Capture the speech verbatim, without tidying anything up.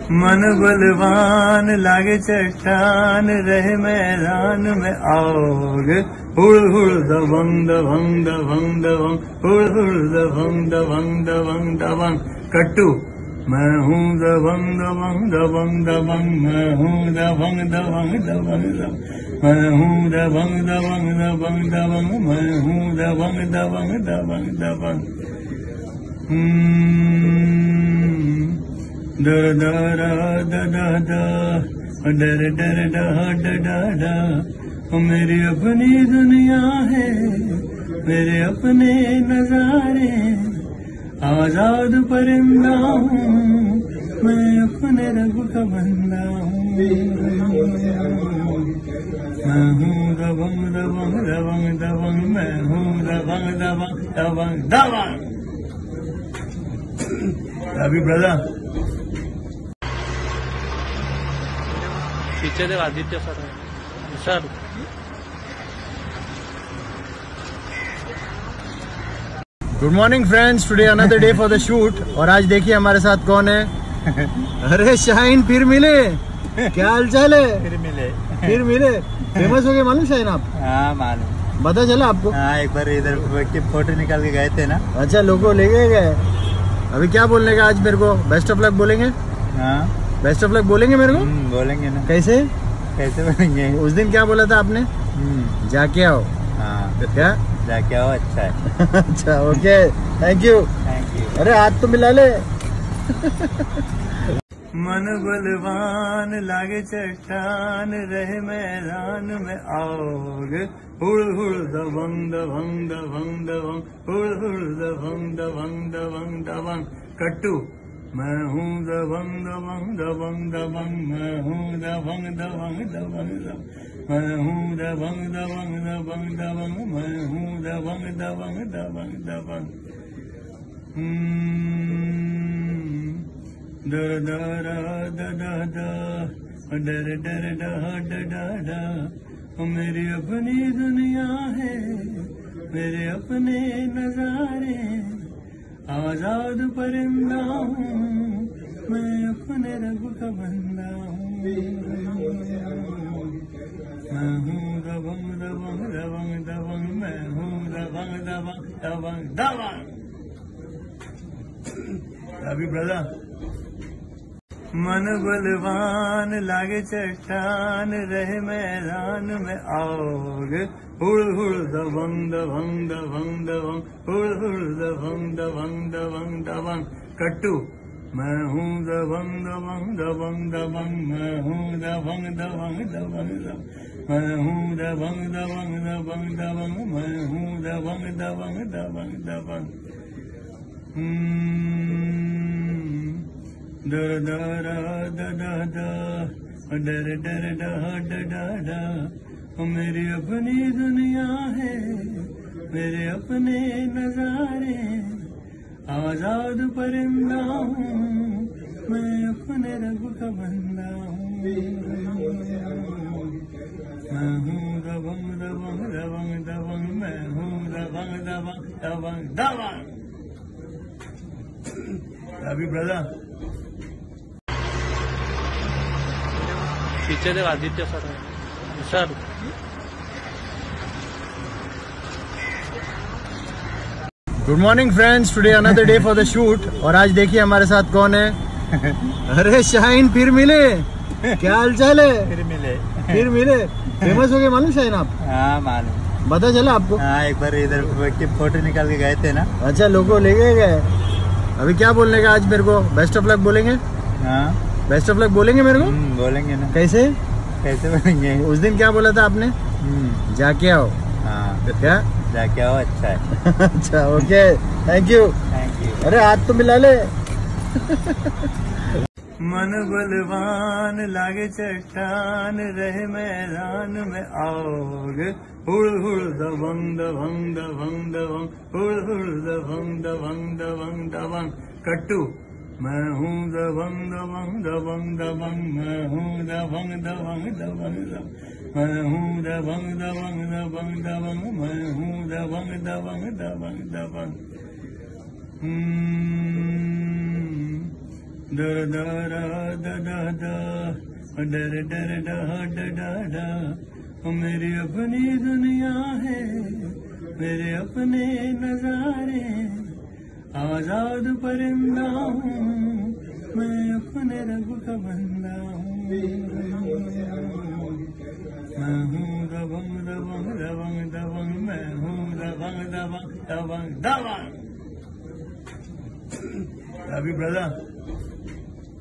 मन बलवान लागे चट्टान रहे मैदान में आओगे। हुड़ हुड़ दबंग दबंग दबंग दबंग हुड़ हुड़ दबंग दबंग दबंग दबंग। कट्टू मैं हूँ दबंग दबंग दबंग दबंग मैं हूँ दबंग दबंग दबंग दबंग मैं हूँ दबंग दबंग दबंग दबंग मैं हूँ दबंग दबंग दबंग दबंग। डर डर डर डर डर डर डर मेरी अपनी दुनिया है, मेरे अपने नजारे। आजाद परिंदा हूँ मैं, अपने रब का बंदा हूँ। मैं हूँ दबंग दबंग दबंग दबंग मैं हूँ दबंग दबंग दबंग दबंग। अभी ब्रदर पीछे देख Aditya sir sir good morning friends, today another day for the shoot. और आज देखिए हमारे साथ कौन है। अरे शाहीन फिर मिले, क्या हाल चाल है? फिर मिले फिर मिले फेमस हो गए मालूम शाहीन आप? हाँ मालूम, पता चला आपको? हाँ एक बार इधर की फोटो निकाल के गए थे ना। अच्छा, लोगों ले गए गए। अभी क्या बोलने का आज मेरे को? बेस्ट ऑफ लक बोलेंगे? हाँ बेस्ट ऑफ लक बोलेंगे मेरे को? बोलेंगे ना। कैसे कैसे बोलेंगे? उस दिन क्या बोला था आपने? जाके आओ। हाँ क्या जाके आओ, अच्छा है। अच्छा okay, thank you thank you. अरे हाथ तो मिला ले। मन बलवान लागे चट्टान रहे मैदान में आओगे। हुड़ हुड़ दबंग दबंग दबंग दबंग हुड़ हुड़ दबंग दबंग दबंग दबंग। कट्टू मैं हूँ दबंग दबंग दबंग दबंग मैं हूँ दबंग दबंग दबंग दबंग मैं हूँ दबंग दबंग दबंग दबंग मैं हूँ दबंग दबंग दबंग दबंग। डर डर डर डर डर डर डर मेरी अपनी दुनिया है, मेरे अपने नजारे। आजाद परिंदा हूँ मैं, अपने रब का बंदा हूँ। मैं हूँ दबंग दबंग दबंग दबंग मैं हूँ दबंग दबंग दबंग दबंग। अभी ब्रदर मन बलवान लागे चट्टान रहे मैदान में आओगे। हुड़ हुड़ दबंग दबंग दबंग दबंग हुड़ हुड़ दबंग दबंग दबंग दबंग। कट्टू मैं हूँ दबंग दबंग दबंग दबंग मैं हूँ दबंग दबंग दबंग दबंग मैं हूँ दबंग दबंग दबंग दबंग मैं हूँ दबंग दबंग दबंग दबंग। डर डर डर डर डर डर डर मेरी अपनी दुनिया है, मेरे अपने नजारे। आजाद परिंदा हूँ मैं, अपने रब का बंदा हूँ। मैं हूँ दबंग दबंग दबंग दबंग मैं हूँ दबंग दबंग दबंग दबंग। अभी ब्रदर पीछे देख Aditya sir sir good morning friends, today another day for the shoot. और आज देखिए हमारे साथ कौन है। अरे शाहीन फिर मिले, क्या हाल चाल है? फिर मिले फिर मिले फेमस हो गए मालूम शाहीन आप? हाँ मालूम, पता चला आपको? हाँ एक बार इधर की फोटो निकाल के गए थे ना। अच्छा, लोगों ले गए गए। अभी क्या बोलने का आज मेरे को? बेस्ट ऑफ लक बोलेंगे? हाँ बेस्ट ऑफ लक बोलेंगे मेरे को? बोलेंगे ना। कैसे कैसे बोलेंगे? उस दिन क्या बोला था आपने? जाके आओ। हाँ क्या जाके आओ, अच्छा है। अच्छा okay, thank you thank you. अरे हाथ तो मिला ले। मन बलवान लागे चट्टान रहे मैदान में आओगे। हुड़ हुड़ दबंग दबंग दबंग दबंग हुड़ हुड़ दबंग दबंग दबंग दबंग। कट्टू मैं हूँ दबंग दबंग दबंग दबंग मैं हूँ दबंग दबंग दबंग दबंग मैं हूँ दबंग दबंग दबंग दबंग मैं हूँ दबंग दबंग दबंग दबंग। दर दर द द द डर डर डह ड ड ड ओ मेरी अपनी दुनिया है, मेरे अपने नजारे, आजाद परिंदा हूँ मैं, अपने रब का बंदा हूँ। मैं हूँ दबंग दबंग दबंग दबंग, मैं हूँ दबंग दबंग दबंग दबंग। अभी ब्रदर